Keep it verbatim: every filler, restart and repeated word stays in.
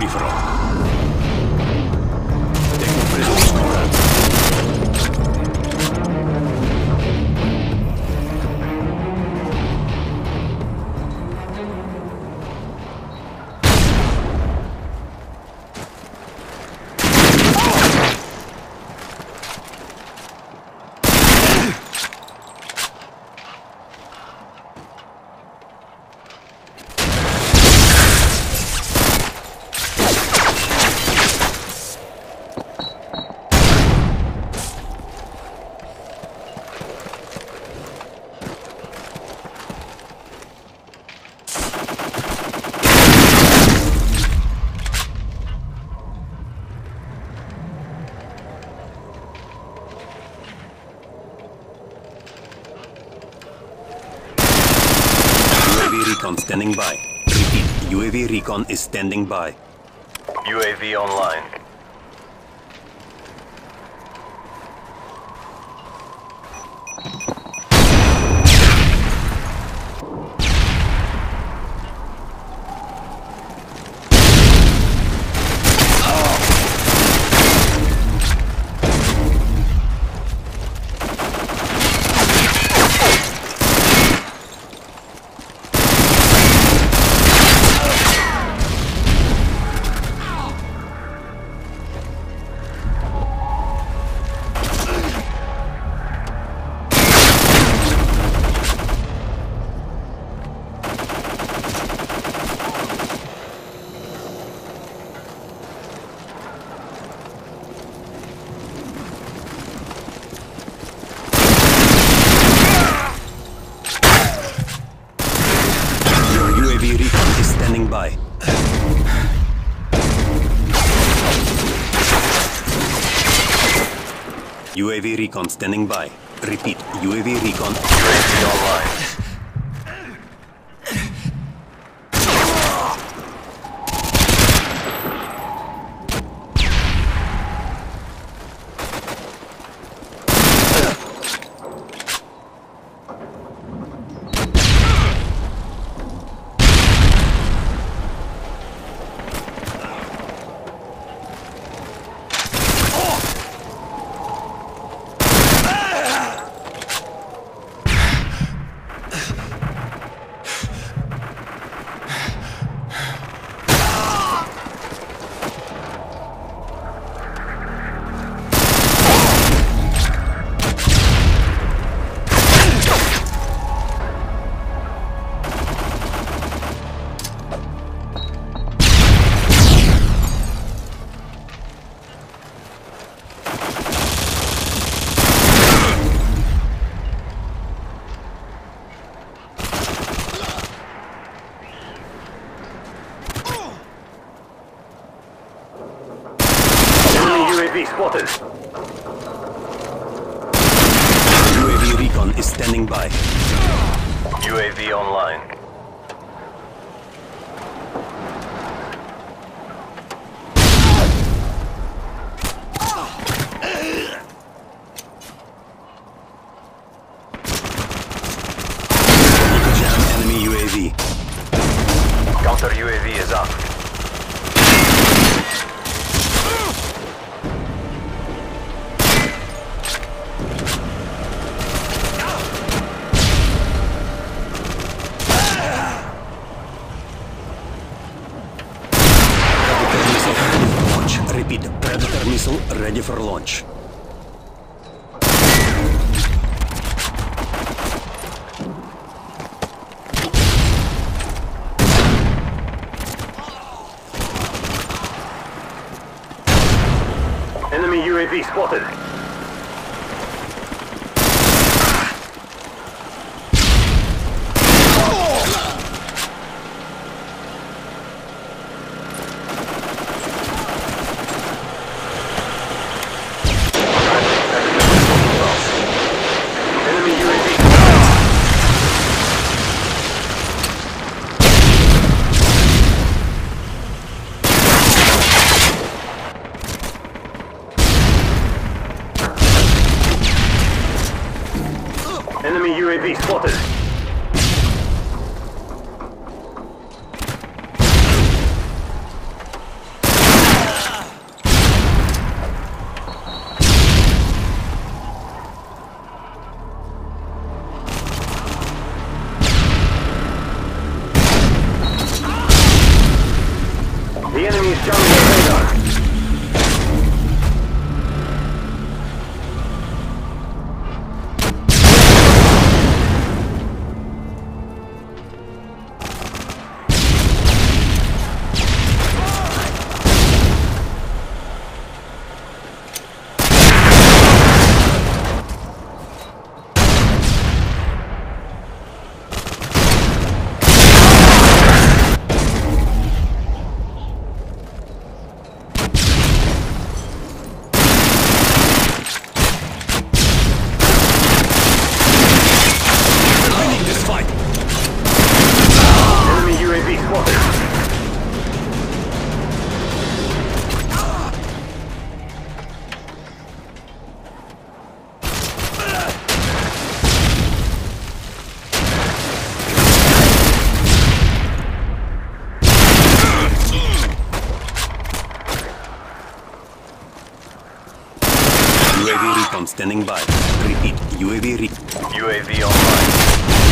free-for-all. Techno prisoners confirmed. Recon standing by. Repeat, U A V recon is standing by. U A V online. Standing by. U A V recon standing by. Repeat, U A V recon. U A V online. U A V spotted. U A V recon is standing by. U A V online. Jam enemy U A V. Counter U A V is up. Repeat, Predator missile ready for launch. Enemy U A V spotted. Enemy U A V spotted. The enemy is jamming the radar. U A V recon standing by. Repeat, U A V recon. U A V online.